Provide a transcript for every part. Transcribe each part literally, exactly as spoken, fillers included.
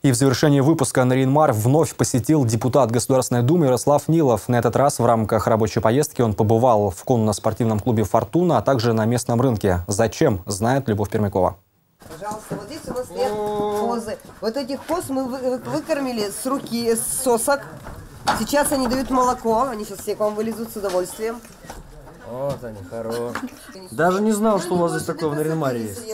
И в завершении выпуска Нарьян-Мар вновь посетил депутат Государственной Думы Ярослав Нилов. На этот раз в рамках рабочей поездки он побывал в конно-спортивном клубе «Фортуна», а также на местном рынке. Зачем, знает Любовь Пермякова. Пожалуйста, вот здесь у нас стоят козы. Вот этих коз мы выкормили с руки, с сосок. Сейчас они дают молоко. Они сейчас все к вам вылезут с удовольствием. Вот они, хорошие. Даже не знал, что у вас здесь такое в Нарьян-Маре есть.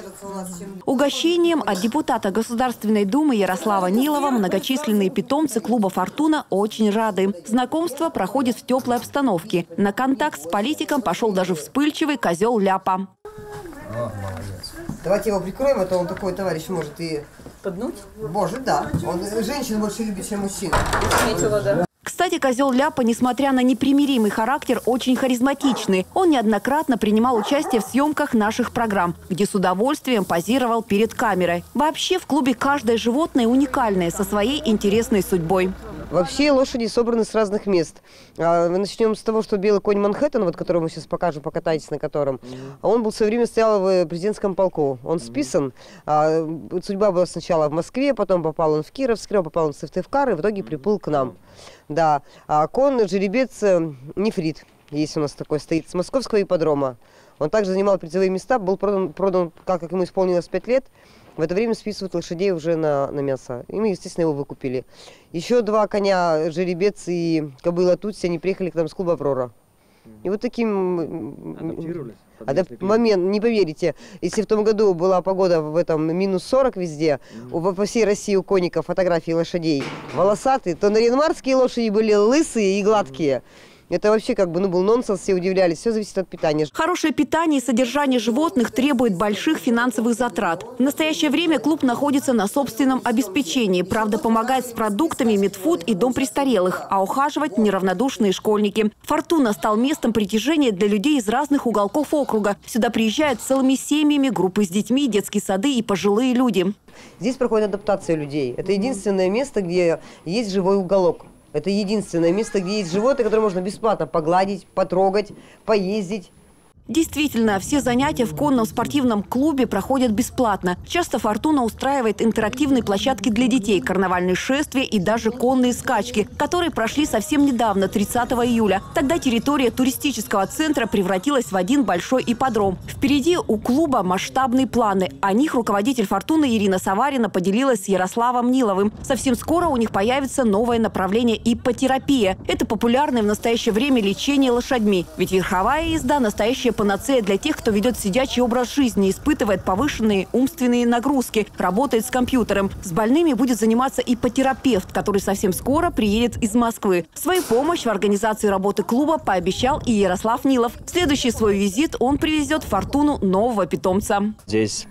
Угощением от депутата Государственной Думы Ярослава Нилова многочисленные питомцы клуба «Фортуна» очень рады. Знакомство проходит в теплой обстановке. На контакт с политиком пошел даже вспыльчивый козел Ляпа. О, молодец. Давайте его прикроем, а то он такой товарищ может и... Поднуть? Боже, да. Он женщин больше любит, чем мужчин. Заметила, да. Кстати, козел Ляпа, несмотря на непримиримый характер, очень харизматичный. Он неоднократно принимал участие в съемках наших программ, где с удовольствием позировал перед камерой. Вообще в клубе каждое животное уникальное, со своей интересной судьбой. Вообще лошади собраны с разных мест. Начнем с того, что белый конь Манхэттен, вот который мы сейчас покажем, покатаетесь на котором, mm-hmm. он был в свое время стоял в президентском полку. Он списан. Mm-hmm. Судьба была сначала в Москве, потом попал он в Киров, с Кирова попал он в Сыктывкар и в итоге приплыл к нам. Да. А конь жеребец Нефрит, есть у нас такой, стоит с московского ипподрома. Он также занимал призовые места, был продан, продан как, как ему исполнилось пять лет. В это время списывают лошадей уже на, на мясо. И мы, естественно, его выкупили. Еще два коня, жеребец и кобыла Тутси, они приехали к нам с клуба «Аврора». И вот таким... Адаптировались? Адап... Момент, не поверите, если в том году была погода в этом минус сорок везде, mm-hmm. по всей России у конников фотографии лошадей волосатые, то нарьян-марские лошади были лысые и гладкие. Mm-hmm. Это вообще как бы ну, был нонсенс, все удивлялись, все зависит от питания. Хорошее питание и содержание животных требует больших финансовых затрат. В настоящее время клуб находится на собственном обеспечении. Правда, помогает с продуктами Медфуд и дом престарелых, а ухаживать неравнодушные школьники. «Фортуна» стал местом притяжения для людей из разных уголков округа. Сюда приезжают целыми семьями, группы с детьми, детские сады и пожилые люди. Здесь проходит адаптация людей. Это единственное место, где есть живой уголок. Это единственное место, где есть животные, которые можно бесплатно погладить, потрогать, поездить. Действительно, все занятия в конном спортивном клубе проходят бесплатно. Часто «Фортуна» устраивает интерактивные площадки для детей, карнавальные шествия и даже конные скачки, которые прошли совсем недавно, тридцатого июля. Тогда территория туристического центра превратилась в один большой ипподром. Впереди у клуба масштабные планы. О них руководитель «Фортуны» Ирина Саварина поделилась с Ярославом Ниловым. Совсем скоро у них появится новое направление – иппотерапия. Это популярное в настоящее время лечение лошадьми. Ведь верховая езда – настоящая панацея для тех, кто ведет сидячий образ жизни, испытывает повышенные умственные нагрузки, работает с компьютером. С больными будет заниматься иппотерапевт, который совсем скоро приедет из Москвы. Свою помощь в организации работы клуба пообещал и Ярослав Нилов. В следующий свой визит он привезет в «Фортуну» нового питомца. Здесь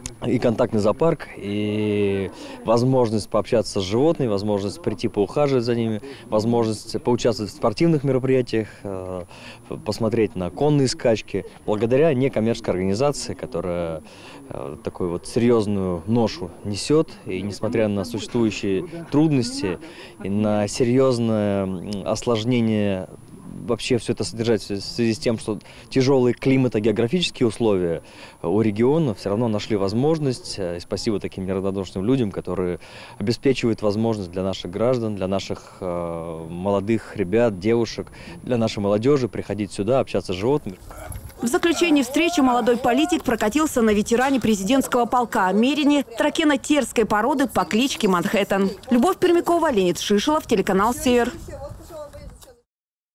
и контактный зоопарк, и возможность пообщаться с животными, возможность прийти поухаживать за ними, возможность поучаствовать в спортивных мероприятиях, посмотреть на конные скачки. Благодаря некоммерческой организации, которая такую вот серьезную ношу несет, и несмотря на существующие трудности и на серьезное осложнение вообще все это содержать в связи с тем, что тяжелые климато-географические условия у региона все равно нашли возможность, и спасибо таким неравнодушным людям, которые обеспечивают возможность для наших граждан, для наших э, молодых ребят, девушек, для нашей молодежи приходить сюда, общаться с животными. В заключении встречи молодой политик прокатился на ветеране президентского полка Мерине тракено-терской породы по кличке Манхэттен. Любовь Пермякова, Леонид Шишелов, телеканал «Север».